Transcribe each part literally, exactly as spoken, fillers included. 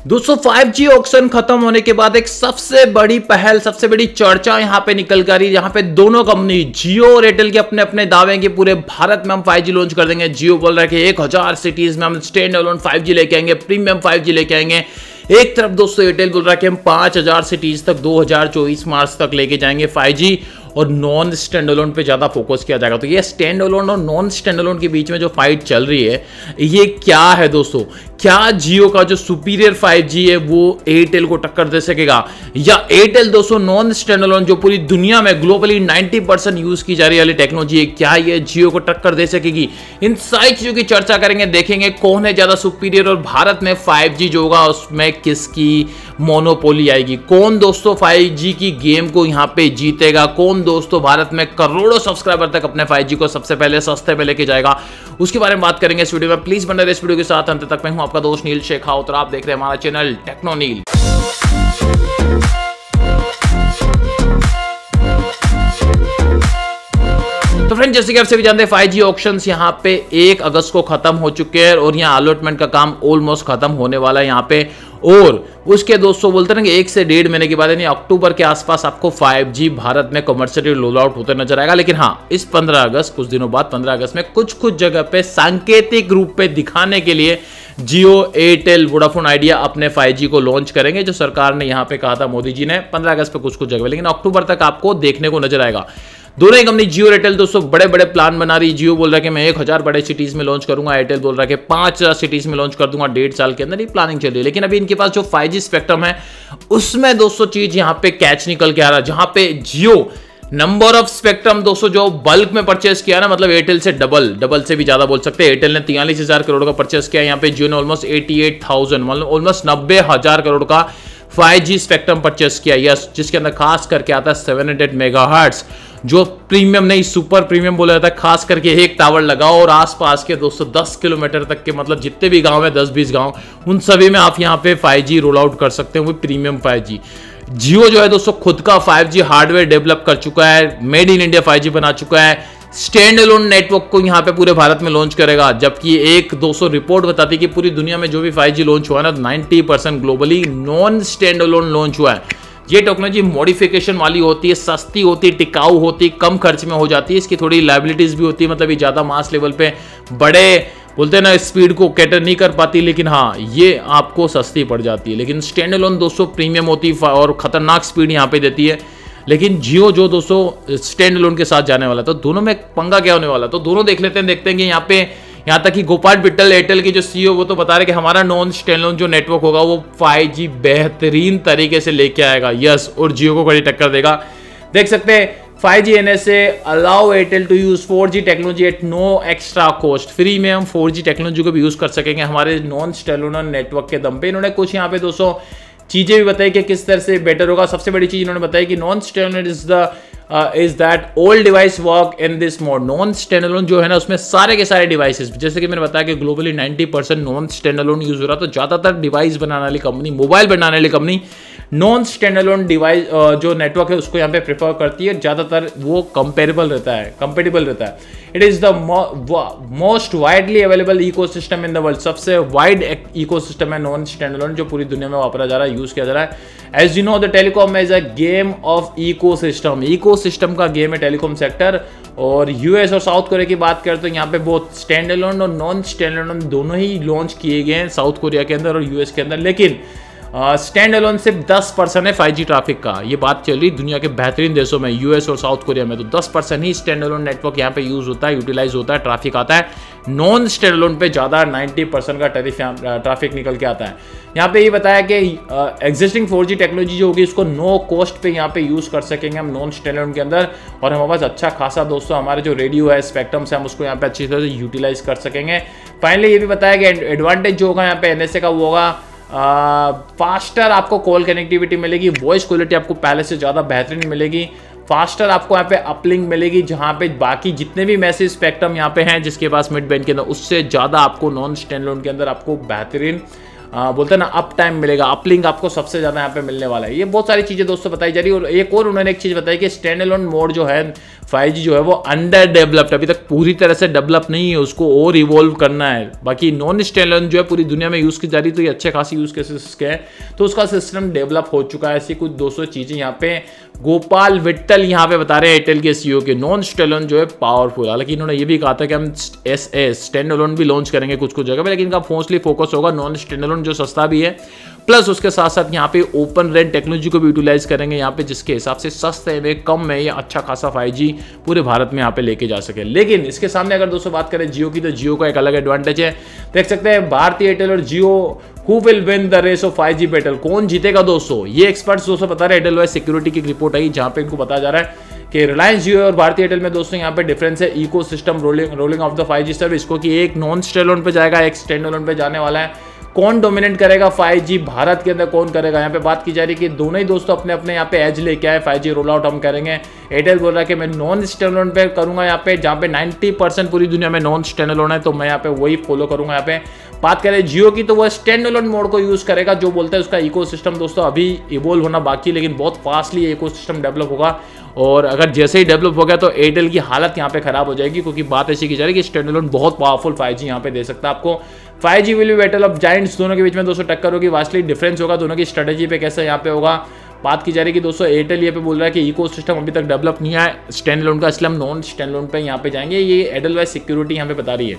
दोस्तों फाइव जी ऑक्शन खत्म होने के बाद एक सबसे बड़ी पहल, सबसे बड़ी चर्चा यहां पे निकल कर रही, जहां पे दोनों कंपनी जियो और एयरटेल के अपने अपने दावे कि पूरे भारत में हम फाइव जी लॉन्च कर देंगे। जियो बोल रहा है कि एक हज़ार सिटीज में हम स्टैंड अलोन फाइव जी लेके आएंगे, प्रीमियम फाइव जी लेके आएंगे। एक तरफ दोस्तों एयरटेल बोल रहा है कि हम पांच हज़ार सिटीज तक दो हज़ार चौबीस मार्च तक लेके जाएंगे फाइव जी, और नॉन स्टैंड अलोन पे ज्यादा फोकस किया जाएगा। तो ये स्टैंड अलोन और नॉन स्टैंड अलोन के बीच में जो फाइट चल रही है, ये क्या है दोस्तों? क्या जियो का जो सुपीरियर फाइव जी है वो एयरटेल को टक्कर दे सकेगा, या एयरटेल दोस्तों नॉन स्टैंड अलोन जो पूरी दुनिया में ग्लोबली नब्बे परसेंट यूज की जा रही वाली टेक्नोलॉजी है, क्या ये जियो को टक्कर दे सकेगी? इन सारी चीजों की चर्चा करेंगे, देखेंगे कौन है ज्यादा सुपीरियर, और भारत में फाइव जी जो होगा उसमें किसकी मोनोपोली आएगी, कौन दोस्तों फाइव जी की गेम को यहां पे जीतेगा, कौन दोस्तों भारत में करोड़ों सब्सक्राइबर तक अपने फाइव जी को सबसे पहले सस्ते पे लेके जाएगा, उसके बारे में बात करेंगे इस वीडियो में। प्लीज बने रहिए इस वीडियो के साथ अंत तक। मैं हूं आपका दोस्त नील शेखावत और आप देख रहे हैं हमारा चैनल टेक्नो नील। तो फ्रेंड, जैसे कि आप सभी जानते हैं फाइव जी ऑक्शंस यहाँ पे एक अगस्त को खत्म हो चुके हैं, और यहाँ अलॉटमेंट का काम ऑलमोस्ट खत्म होने वाला है यहाँ पे। और उसके दोस्तों बोलते हैं कि एक से डेढ़ महीने के बाद यानी अक्टूबर के आसपास आपको फाइव जी भारत में कमर्शियली रोल आउट होते नजर आएगा। लेकिन हाँ, इस पंद्रह अगस्त कुछ दिनों बाद पंद्रह अगस्त में कुछ कुछ जगह पे सांकेतिक रूप पे दिखाने के लिए जियो, एयरटेल, वोडाफोन आइडिया अपने फाइव जी को लॉन्च करेंगे, जो सरकार ने यहाँ पे कहा था मोदी जी ने पंद्रह अगस्त पे कुछ कुछ जगह, लेकिन अक्टूबर तक आपको देखने को नजर आएगा। दोनों ही कंपनी जियो और एयरटेल दोस्तों बड़े बड़े प्लान बना रही। जियो बोल रहा है कि मैं एक हजार बड़े सिटीज में लॉन्च करूंगा, एयरटेल बोल रहा है कि पांच हजार सिटीज में लॉन्च कर दूंगा डेढ़ साल के अंदर। ये प्लानिंग चल रही है, लेकिन अभी इनके पास जो फाइव जी स्पेक्ट्रम है उसमें दोस्तों चीज यहां पे कैच निकल के आ रहा है, जहां पे जियो नंबर ऑफ स्पेक्ट्रम दोस्तों जो बल्क में परचेस किया ना, मतलब एयरटेल से डबल डबल से भी ज्यादा बोल सकते हैं। एयरटेल ने तियालीस हजार करोड़ का परचेस किया, यहाँ पे जियो ने ऑलमोस्ट एटी एट थाउजेंड मतलब ऑलमोस्ट नब्बे हजार करोड़ का फाइव जी स्पेक्ट्रम परचेस किया, यस, जिसके अंदर खास करके आता है सेवन हंड्रेड मेगाहर्ट्ज, जो प्रीमियम नहीं सुपर प्रीमियम बोला जाता है। खास करके एक टावर लगाओ और आसपास के दोस्तों दस किलोमीटर तक के, मतलब जितने भी गांव है, दस बीस गांव, उन सभी में आप यहां पे फाइव जी रोल आउट कर सकते हैं, वो प्रीमियम फाइव जी। जियो जो है दोस्तों खुद का फाइव जी हार्डवेयर डेवलप कर चुका है, made in India five G बना चुका है, स्टैंड अलोन नेटवर्क को यहां पे पूरे भारत में लॉन्च करेगा। जबकि एक दोस्तों रिपोर्ट बताती है कि पूरी दुनिया में जो भी फाइव जी लॉन्च हुआ है ना, ninety percent globally non stand alone launch हुआ है। ये टेक्नोलॉजी मॉडिफिकेशन वाली होती है, सस्ती होती है, टिकाऊ होती है, कम खर्च में हो जाती है, इसकी थोड़ी लाइबिलिटीज भी होती है, मतलब ये ज्यादा मास लेवल पे बड़े बोलते हैं ना स्पीड को कैटर नहीं कर पाती, लेकिन हाँ ये आपको सस्ती पड़ जाती है। लेकिन स्टैंड अलोन दोस्तों प्रीमियम होती है और खतरनाक स्पीड यहाँ पे देती है। लेकिन जियो जो दोस्तों स्टैंड अलोन के साथ जाने वाला, तो दोनों में पंगा क्या होने वाला, तो दोनों देख लेते हैं। देखते हैं कि यहाँ पे यहाँ तक कि गोपाल बिट्टल एयरटेल के जो सीईओ वो तो बता रहे कि हमारा नॉन स्टैंड अलोन जो नेटवर्क होगा वो फाइव जी बेहतरीन तरीके से लेके आएगा, यस, और जियो को कड़ी टक्कर देगा। देख सकते हैं five G NSA allow Airtel to use four G technology at no extra cost. Free में हम फोर जी टेक्नोलॉजी को भी यूज कर सकेंगे हमारे नॉन स्टैंड अलोन नेटवर्क के दम पे। इन्होंने कुछ यहाँ पे दोस्तों चीजें भी बताई कि किस तरह से बेटर होगा। सबसे बड़ी चीज इन्होंने बताई कि non stand alone is the is that all device work in this mode. Non stand alone जो है ना, उसमें सारे के सारे डिवाइसेस, जैसे कि मैंने बताया कि globally ninety percent non stand alone use हो रहा, तो ज्यादातर डिवाइस बनाने वाली कंपनी, मोबाइल बनाने वाली company non stand alone device जो नेटवर्क है उसको यहाँ पे प्रेफर करती है। ज्यादातर वो कंपेरेबल रहता है, कंपेटेबल रहता है। It is the most widely available ecosystem in the world. सबसे वाइड इकोसिस्टम है नॉन स्टैंड अलोन जो पूरी दुनिया में वापरा जा रहा है, यूज किया जा रहा है। As you know the telecom is a game of ecosystem. Ecosystem का गेम है टेलीकॉम सेक्टर। और यूएस और साउथ कोरिया की बात करें तो यहाँ पे बहुत स्टैंड अलोन और नॉन स्टैंड अलोन दोनों ही लॉन्च किए गए हैं, साउथ कोरिया के अंदर और यूएस के अंदर। लेकिन स्टैंड अलोन सिर्फ दस परसेंट है फाइव जी ट्रैफिक का। ये बात चल रही दुनिया के बेहतरीन देशों में, यूएस और साउथ कोरिया में, तो दस परसेंट ही स्टैंड अलोन नेटवर्क यहाँ पे यूज होता है, यूटिलाइज होता है, ट्रैफिक आता है। नॉन स्टैंड अलोन पे ज्यादा नब्बे परसेंट का ट्रैफिक निकल के आता है। यहाँ पे ये बताया कि एग्जिस्टिंग फोर जी टेक्नोलॉजी जो होगी उसको नो कॉस्ट पे यहाँ पे यूज कर सकेंगे हम नॉन स्टैंड अलोन के अंदर। और हमारे पास अच्छा खासा दोस्तों हमारे जो रेडियो है, स्पेक्ट्रम से हम उसको यहाँ पे अच्छी तरह से यूटिलाइज कर सकेंगे। फाइनली ये भी बताया कि एडवांटेज जो होगा यहाँ पे एनएसए का वो होगा फास्टर uh, आपको कॉल कनेक्टिविटी मिलेगी, वॉइस क्वालिटी आपको पहले से ज़्यादा बेहतरीन मिलेगी, फास्टर आपको यहाँ पे अपलिंक मिलेगी, जहाँ पे बाकी जितने भी मैसेज स्पेक्ट्रम यहाँ पे हैं जिसके पास मिड बैंड के अंदर, उससे ज़्यादा आपको नॉन स्टैंड अलोन के अंदर आपको बेहतरीन आ, बोलते हैं ना अप टाइम मिलेगा, अपलिंक आपको सबसे ज़्यादा यहाँ पे मिलने वाला है। ये बहुत सारी चीज़ें दोस्तों बताई जा रही है। और एक और उन्होंने एक चीज़ बताई कि स्टैंड अलोन मोड जो है फाइव जी जो है वो अंडर डेवलप्ड, अभी तक पूरी तरह से डेवलप नहीं है, उसको और इवॉल्व करना है। बाकी नॉन स्टैंड अलोन जो है पूरी दुनिया में यूज़ की जा रही है, तो ये अच्छे खासी यूज़ केसेस के हैं, तो उसका सिस्टम डेवलप हो चुका है। ऐसी कुछ दो सौ चीज़ें यहाँ पे गोपाल विट्टल यहाँ पे बता रहे हैं एयरटेल के सीईओ के। नॉन स्टैंड अलोन जो है पावरफुल, हालांकि इन्होंने ये भी कहा था कि हम एस एस स्टैंड अलोन भी लॉन्च करेंगे कुछ कुछ जगह पे, लेकिन इनका मोस्टली फोकस होगा नॉन स्टैंड अलोन जो सस्ता भी है, प्लस उसके साथ साथ यहाँ पे ओपन रेंट टेक्नोलॉजी को भी यूटिलाइज करेंगे यहाँ पे, जिसके हिसाब से सस्ते में कम में ये अच्छा खासा फाइव जी पूरे भारत में यहाँ पे लेके जा सके। लेकिन इसके सामने अगर दोस्तों बात करें जियो की, तो जियो का एक अलग एडवांटेज है। देख सकते हैं भारती एयरटेल और Jio who will win the race of five G battle, कौन जीतेगा दोस्तों, ये एक्सपर्ट्स दोस्तों बता रहे हैं। एयरटेल वाइज सिक्योरिटी की रिपोर्ट आई जहां पे इनको बताया जा रहा है कि रिलायंस जियो और भारती एयरटेल में दोस्तों यहाँ पे डिफरेंस है ecosystem rolling rolling of the five G service को, कि एक नॉन स्टैंड अलोन पे जाएगा, एक स्टैंड अलोन पे जाने वाला है। कौन डोमिनेट करेगा फाइव जी भारत के अंदर, कौन करेगा, यहाँ पे बात की जा रही है कि दोनों ही दोस्तों अपने अपने यहाँ पे एज लेके आए, फाइव जी रोल आउट हम करेंगे। एयरटेल बोल रहा है कि मैं नॉन स्टैंड अलोन पे करूंगा यहाँ पे, जहाँ पे नब्बे परसेंट पूरी दुनिया में नॉन स्टैंड अलोन है, तो मैं यहाँ पे वही फॉलो करूंगा। यहाँ पे बात करें जियो की, तो वो स्टैंड अलोन मोड को यूज करेगा, जो बोलते हैं उसका इकोसिस्टम दोस्तों अभी इवॉल्व होना बाकी, लेकिन बहुत फास्टली ये इकोसिस्टम डेवलप होगा। और अगर जैसे ही डेवलप हो गया तो एयरटेल की हालत यहाँ पे खराब हो जाएगी, क्योंकि बात ऐसी की जा रही है कि स्टैंड अलोन बहुत पावरफुल फाइव जी यहाँ पे दे सकता है आपको। Five G will be battle of giants, दोनों के बीच में दोस्तों टक्कर होगी, वास्टली डिफरेंस होगा दोनों की स्ट्रेटेजी पे कैसा यहाँ पे होगा। बात की जा रही है कि दोस्तों एयरटेल ये पे बोल रहा है कि इकोसिस्टम अभी तक डेवलप नहीं है स्टैंड अलोन का, इसलिए हम नॉन स्टैंड अलोन पे यहाँ पे जाएंगे, ये एयरटेल वाइज सिक्योरिटी यहाँ पे बता रही है।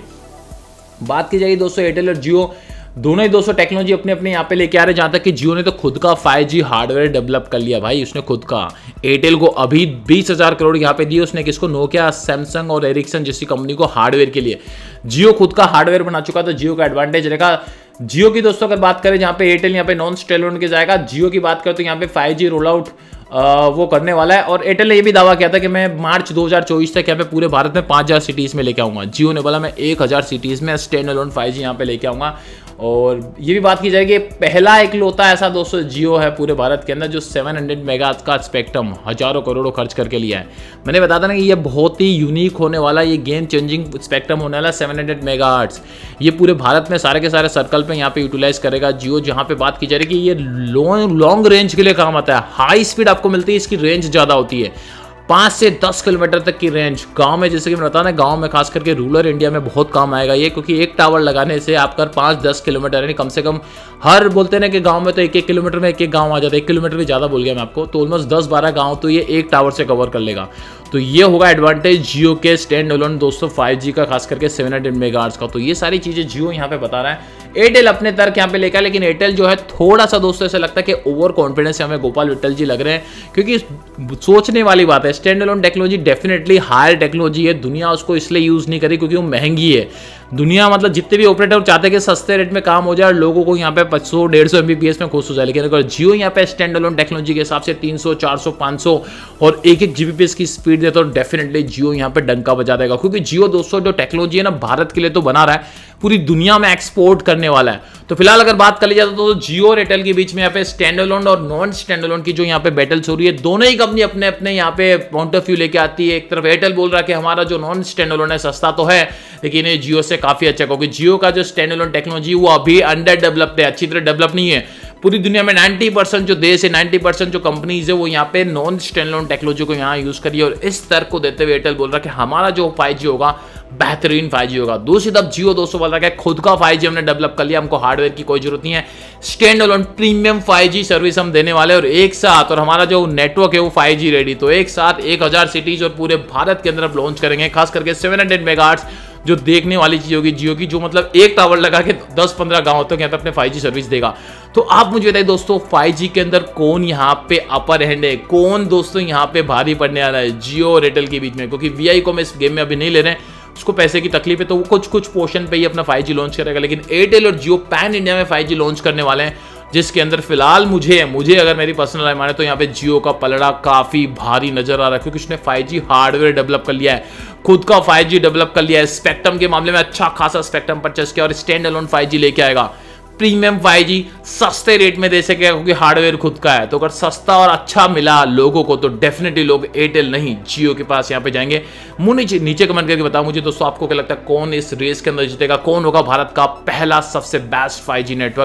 बात की जाएगी दोस्तों एयरटेल और जियो दोनों ही दोस्तों टेक्नोलॉजी अपने अपने यहाँ पे लेके आ रहे हैं, जहाँ तक कि जियो ने तो खुद का फाइव जी हार्डवेयर डेवलप कर लिया भाई, उसने खुद का। एयरटेल को अभी बीस हजार करोड़ यहाँ पे दिए उसने, किसको, नोकिया, सैमसंग और एरिक्सन जैसी कंपनी को हार्डवेयर के लिए। जियो खुद का हार्डवेयर बना चुका, तो जियो का एडवांटेज रहेगा। जियो की दोस्तों अगर बात करें जहाँ पे एयरटेल यहाँ पे नॉन स्टैंड अलोन के जाएगा, जियो की बात करें तो यहाँ पे फाइव जी रोल आउट वो करने वाला है। और एयरटेल ने ये भी दावा किया था कि मैं मार्च दो हज़ार चौबीस तक यहाँ पे पूरे भारत में पाँच हज़ार सिटीज़ में लेके आऊँगा। जियो ने बोला मैं एक हज़ार सिटीज़ में स्टैंड अलोन फाइव जी यहाँ पे लेके आऊँगा। और ये भी बात की जाएगी पहला इकलौता ऐसा दोस्तों जियो है पूरे भारत के अंदर जो सात सौ मेगाहर्ट्ज़ का स्पेक्ट्रम हजारों करोड़ों खर्च करके लिया है। मैंने बताया था ना कि ये बहुत ही यूनिक होने वाला, ये गेम चेंजिंग स्पेक्ट्रम होने वाला सात सौ मेगाहर्ट्ज़। ये पूरे भारत में सारे के सारे सर्कल पे यहाँ पे यूटिलाइज करेगा जियो, जहाँ पे बात की जा रही है कि ये लॉन्ग लॉन्ग रेंज के लिए काम आता है। हाई स्पीड आपको मिलती है, इसकी रेंज ज़्यादा होती है, पाँच से दस किलोमीटर तक की रेंज। गांव में जैसे कि मैं बताया ना, गांव में खास करके रूरल इंडिया में बहुत काम आएगा ये, क्योंकि एक टावर लगाने से आपका पाँच दस किलोमीटर यानी कम से कम हर, बोलते हैं कि गांव में तो एक एक किलोमीटर में एक एक गांव आ जाता है, एक किलोमीटर भी ज़्यादा बोल गया मैं आपको, तो ऑलमोस्ट दस बारह गाँव तो ये एक टावर से कवर कर लेगा। तो ये होगा एडवांटेज जियो के स्टैंड अलोन दोस्तों फाइव जी का, खास करके सात सौ मेगाहर्ट्ज़ का। तो ये सारी चीज़ें जियो यहाँ पे बता रहा है। एयरटेल अपने तर्क यहाँ पे लेकर, लेकिन एयरटेल जो है थोड़ा सा दोस्तों ऐसा लगता है कि ओवर कॉन्फिडेंस हमें गोपाल विट्टल जी लग रहे हैं, क्योंकि सोचने वाली बात है, stand alone technology definitely higher technology है, दुनिया उसको इसलिए यूज नहीं करी क्योंकि वो महंगी है। दुनिया मतलब जितने भी ऑपरेटर चाहते हैं कि सस्ते रेट में काम हो जाए और लोगों को यहाँ पे सौ डेढ़ सौ एमबीपीएस में खुश हो जाए, लेकिन अगर जियो यहाँ पे स्टैंड अलोन टेक्नोलॉजी के हिसाब से तीन सौ चार सौ पाँच सौ और एक एक जीबीपीएस की स्पीड दे तो डेफिनेटली जियो यहाँ पे डंका बजा देगा, क्योंकि जियो दोस्तों जो टेक्नोलॉजी है ना भारत के लिए तो बना रहा है, पूरी दुनिया में एक्सपोर्ट करने वाला है। तो फिलहाल अगर बात कर ली जाए तो जियो और एयरटेल के बीच में यहाँ पे स्टैंड अलोन और नॉन स्टैंड अलोन की जो यहाँ पे बैटल्स हो रही है, दोनों ही कंपनी अपने अपने यहाँ पे पॉइंट ऑफ व्यू लेके आती है। एक तरफ एयरटेल बोल रहा है कि हमारा जो नॉन स्टैंड अलोन है सस्ता तो है, लेकिन ये जियो से काफी अच्छा, क्योंकि जियो का जो स्टैंड अलोन टेक्नोलॉजी वो अभी अंडर डेवलप्ड है, अच्छी तरह डेवलप नहीं है। पूरी दुनिया में नब्बे परसेंट जो देश है, नब्बे परसेंट जो कंपनीज है वो यहाँ पे नॉन स्टैंड अलोन टेक्नोलॉजी को यहाँ यूज करिए। और इस तर्क को देते हुए एयरटेल बोल रहा है कि हमारा जो फाइव जी होगा बेहतरीन फाइव जी होगा। दूसरी तरफ जियो दोस्तों बोल रहा है खुद का फाइव जी हमने डेवलप कर लिया, हमको हार्डवेयर की कोई जरूरत नहीं है, stand alone premium five G service हम देने वाले और एक साथ, और हमारा जो नेटवर्क है वो फाइव जी रेडी, तो एक साथ एक हजार सिटीज और पूरे भारत के अंदर लॉन्च करेंगे, खास करके सात सौ मेगाहर्ट्ज़ जो देखने वाली चीज होगी जियो की, जो मतलब एक टावर लगा के दस पंद्रह गांव तक यहाँ पे अपने फाइव जी सर्विस देगा। तो आप मुझे बताइए दोस्तों फाइव जी के अंदर कौन यहाँ पे अपर हैंड है, कौन दोस्तों यहाँ पे भारी पड़ने वाला है जियो और एयरटेल के बीच में, क्योंकि वीआई को हम इस गेम में अभी नहीं ले रहे हैं, उसको पैसे की तकलीफ है, तो वो कुछ कुछ पोर्शन पे ही अपना फाइव जी लॉन्च करेगा, लेकिन एयरटेल और जियो पैन इंडिया में फाइव जी लॉन्च करने वाले हैं, जिसके अंदर फिलहाल मुझे मुझे अगर मेरी पर्सनल राय माने तो यहाँ पे जियो का पलड़ा काफी भारी नजर आ रहा है, क्योंकि उसने फाइव जी हार्डवेयर डेवलप कर लिया है, खुद का फाइव जी डेवलप कर लिया है, स्पेक्ट्रम के मामले में अच्छा खासा स्पेक्ट्रम परचेस किया और स्टैंड अलोन फाइव जी लेके आएगा, प्रीमियम फाइव जी सस्ते रेट में दे सकेगा क्योंकि हार्डवेयर खुद का है। तो अगर सस्ता और अच्छा मिला लोगों को तो डेफिनेटली लोग एयरटेल नहीं जियो के पास यहाँ पे जाएंगे। मुझे नीचे नीचे कमेंट करके बताओ मुझे दोस्तों आपको क्या लगता है कौन इस रेस के अंदर जीतेगा, कौन होगा भारत का पहला सबसे बेस्ट फाइव जी नेटवर्क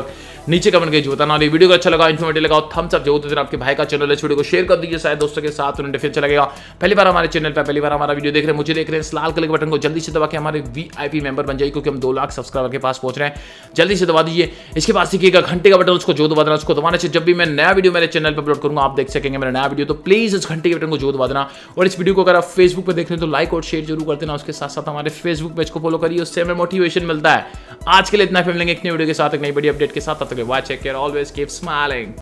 नीचे कमेंट करके बताना। और ये वीडियो को अच्छा लगा, इन्फॉर्मेटिव लगा, थम्स अप जो तो आपके भाई का चैनल है, इस वीडियो को शेयर कर दीजिए शायद दोस्तों के साथ, उन्हें फिर चलेगा। पहली बार हमारे चैनल पर पहली बार हमारा वीडियो देख रहे हैं, मुझे देख रहे हैं, इस लाल कलर के बटन को जल्दी से दबा के हमारे वीआईपी मेंबर बन जाइए, क्योंकि हम दो लाख सब्सक्राइबर के पास पहुंच रहे हैं। जल्दी से दबा दीजिए। इसके बाद सीखिएगा घंटे का बटन, उसको जो दबा देना, उसको दबाने से जब भी मैं नया वीडियो मेरे चैनल पर अपलोड करूंगा आप देख सकेंगे मेरा नया वीडियो। तो प्लीज इस घंटे के बटन को जो दबा देना। और इस वीडियो को अगर आप फेसबुक पर देख रहे हैं तो लाइक और शेयर जरूर कर देना। उसके साथ साथ हमारे फेसबुक पेज को फॉलो करिए, उससे हमें मोटिवेशन मिलता है। आज के लिए इतना फिर मिलेंगे एक नई वीडियो के साथ, एक नई बड़ी अपडेट के साथ। तब तक bye, take care, always keep smiling.